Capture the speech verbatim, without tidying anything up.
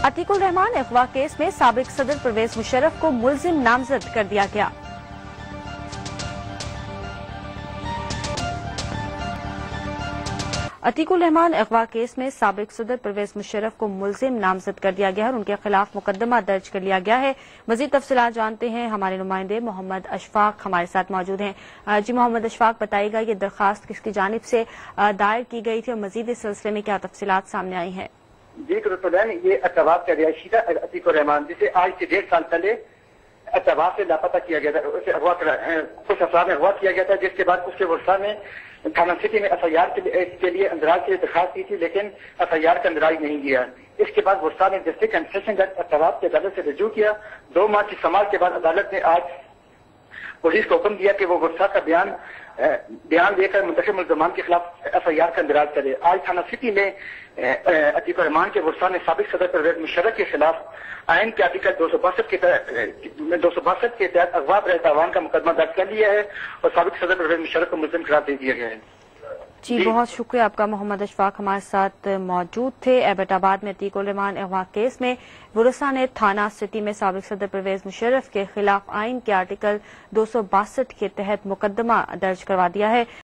अतीकुर रहमान अगवा केस में साबिक सदर परवेज मुशर्रफ को मुलजिम नामजद कर दिया गया। अतीकुर रहमान अगवा केस में साबिक सदर परवेज मुशर्रफ को मुलजिम नामजद कर दिया गया है और उनके खिलाफ मुकदमा दर्ज कर लिया गया है। मजीद तफसीलात जानते हैं, हमारे नुमाइंदे मोहम्मद अशफाक हमारे साथ मौजूद हैं। जी मोहम्मद अशफाक, बताइएगा ये दरखास्त किसकी जानिब से दायर की गई थी और मजीद इस सिलसिले में क्या तफसीलात सामने आई हैं? जी कुरतुलैन, ये अतवाब का रिहायशी था अतीकुर रहमान, जिसे आज से डेढ़ साल पहले अतवाब से लापता किया गया था। उसे अगवा कुछ अफराद में अगवा किया गया था, जिसके बाद उसके वर्षा में थाना सिटी में एफ आई आर के लिए अंदराज की दरखास्त की थी, लेकिन एफ आई आर का अंदराज नहीं किया। इसके बाद वर्षा ने डिस्ट्रिक्ट एंड सेशन जज अतवाब की अदालत से रजू किया। दो माह की समाज के बाद अदालत ने आज पुलिस को हुक्म दिया कि वो वर्षा का बयान बयान देकर मुंतखब मुल्ज़मान के खिलाफ एफ आई आर का इंदराज करे। आज थाना सिटी में अतीकुर रहमान के वर्षा ने साबिक सदर परवेज मुशर्रफ के खिलाफ आइन के आर्टिकल दो सौ बासठ के तहत दो सौ बासठ के तहत अगवा बरए तावान का मुकदमा दर्ज कर लिया है और साबिक सदर परवेज मुशर्रफ को मुलजिम करार दे दिया गया है। जी बहुत शुक्रिया आपका मोहम्मद अशफाक हमारे साथ मौजूद थे। एबटाबाद में अतीकुर रहमान अगवा केस में वुरसा ने थाना सिटी में साबिक सदर परवेज मुशर्रफ के खिलाफ आइन के आर्टिकल दो सौ बासठ के तहत मुकदमा दर्ज करवा दिया है।